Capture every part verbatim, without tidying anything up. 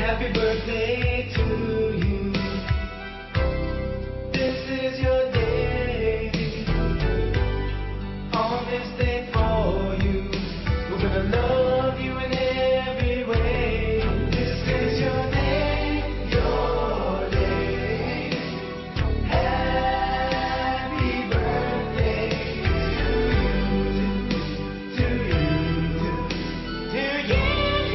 Happy birthday to you. This is your day. On this day for you, we're gonna love you in every way. This is your day, your day. Happy birthday to you, to you, to you.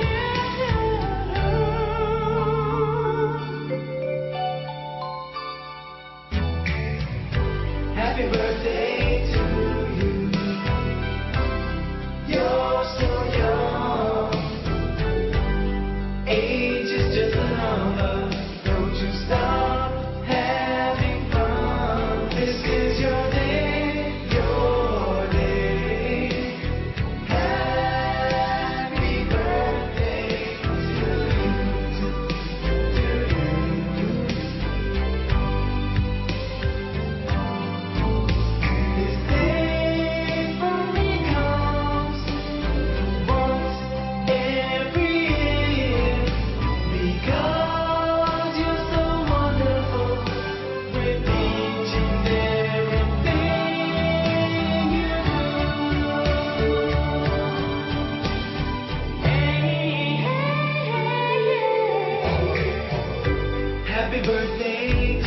Happy birthday to you. You're so young. Age is just a number. Don't you stop having fun. This is your day, your day. Happy birthday to you, to you. This day only comes once every year, because you're so wonderful with each and everything you do. Hey, hey, hey. Happy birthday